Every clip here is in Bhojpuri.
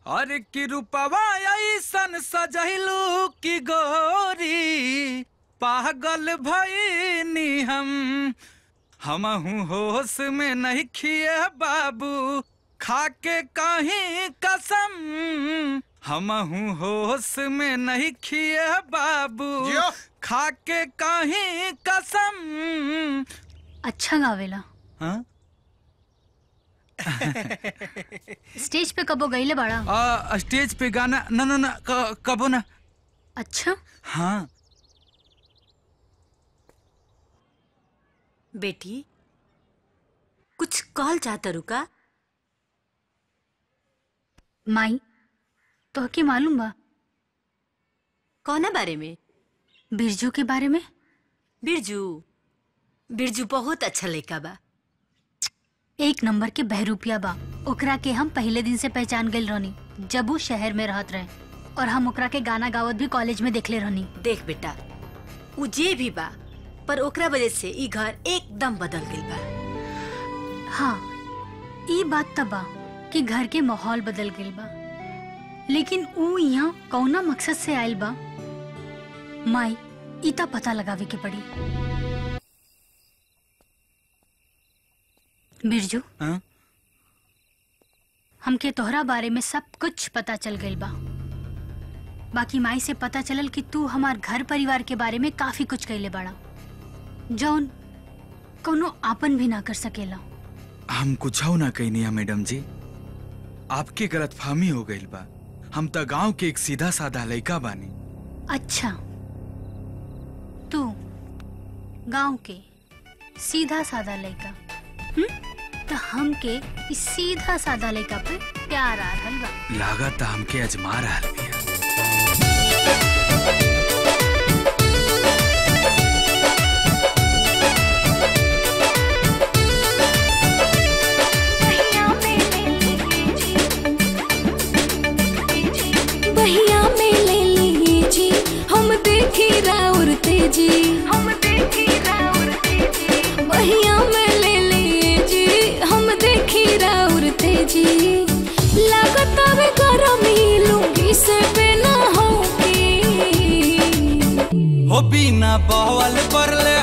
अरे की रूपवा ऐसन सजैलू की गोरी पागल भईनी हमहू होश में नहीं खिए बाबू खाके कहीं कसम हमहू होश में नहीं खिए बाबू खाके कहीं कसम। अच्छा गावेला। हाँ? स्टेज पे कबो गईले बाड़ा? स्टेज पे गाना ना ना ना कबो ना। अच्छा हाँ बेटी कुछ कॉल चाहता रुका? माई तो के मालूम बा? कौना बारे में? बिरजू के बारे में। बिरजू बिरजू बहुत अच्छा लड़का बा, एक नंबर के बहरूपिया बा। ओकरा के हम पहले दिन से पहचान गए रहनी जब वो शहर में रहत रहे, और हम ओकरा के गाना गावत भी कॉलेज में देखले रहनी। देख बेटा उ जे भी बा पर ओकरा वजह से ई घर एकदम बदल गइल बा। हाँ ई बात तब बा कि घर के माहौल बदल गइल बा, लेकिन ऊ यहाँ कौना मकसद से आयल बा माई इता पता लगावे के पड़ी। बिरजू हमके तोहरा बारे में सब कुछ पता चल गइल बा। बाकी माई से पता चलल कि तू हमार घर परिवार के बारे में काफी कुछ कइले बाड़ा जौन कोनो आपन भी ना कर सकेला। हम कुछ ना कहनी मैडम जी, आपके गलतफहमी हो गइल बा। हम तो गांव के एक सीधा साधा लड़का बानी। अच्छा तू गांव के सीधा साधा लड़का, तो हमके इस सीधा साधा लड़का पे प्यार आ रहल बा। लागत हमके अजमा रहल बिया। बहिया में ले ली जी हम देखी राउर तेजी, हम देखी राउर तेजी। बहिया में ले ली जी हम देखी राउर तेजी। लागत आवे गरमी लुंगी से बिना होगी हो बिना बहवल परले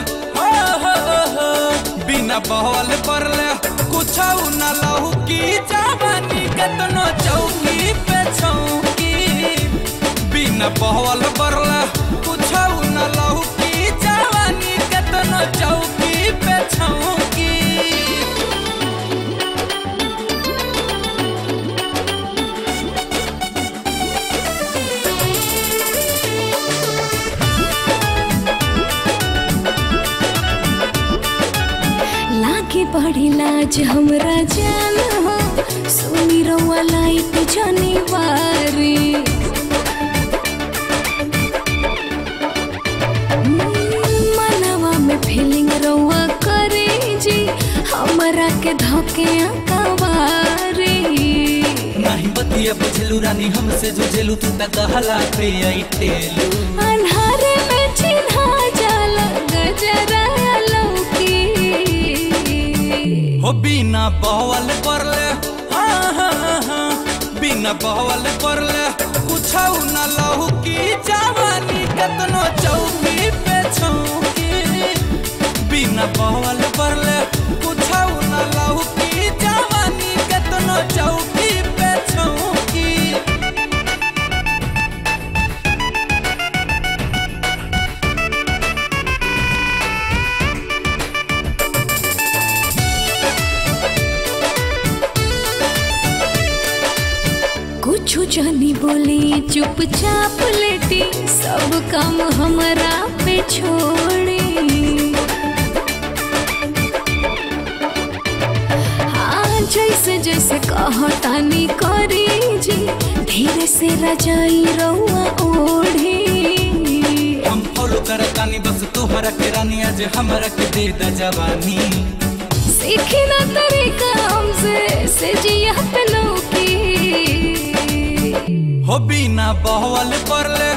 बिना बहवल परले कुछ न लहू की जवानी कतनो चौकी पे छौकी। बिना बहवल परले कुछ न लहू की जवानी कतनो चौकी पे छौकी। लागे बड़ी लाज हमरा जान हो, सुनी रउआ लाइट जानी बारी। मनवा में फीलिंग रउआ करे जी हमरा के धोके अकवारी। नहीं बतिया बुझलू रानी हमसे जुझेलू तू त कहला पे आइटेलू। अन्हारे में चिन्हा जाला गजरा लौकी। हो बिना बहवल परले बिना बहवल परले कुछ न लहू की जवानी कतनो चौकी पे छौकी। बिना बहवल परले कुछ न लहू की जवानी कतनो चौकी पे छौकी। कुछ जानी बोली चुपचाप लेटी सब काम हमरा पे छोड़ी। हाँ जैसे जैसे कहतानी करी जी धीरे से रजाई रउआ ओढ़ी। हम फॉलो करतानी बस तोहरा के रानी आज हमरा के दे द जवानी। सीखी ना तरीका हमसे से जिया पे लौकी। हो बिना बहवल परले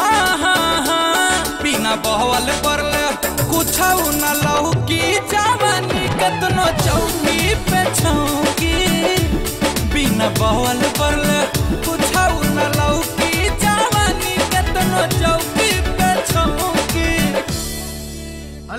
बिना बहवल परले कुछ न लहू की जवानी कतनो चौकी पे छौकी। बिना बिना बहल परले